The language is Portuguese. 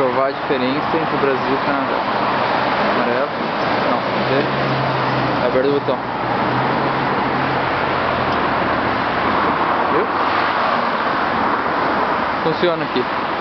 provar a diferença entre o Brasil e o Canadá. Amarelo. Não, verde. Aberto o botão. Viu? Funciona aqui.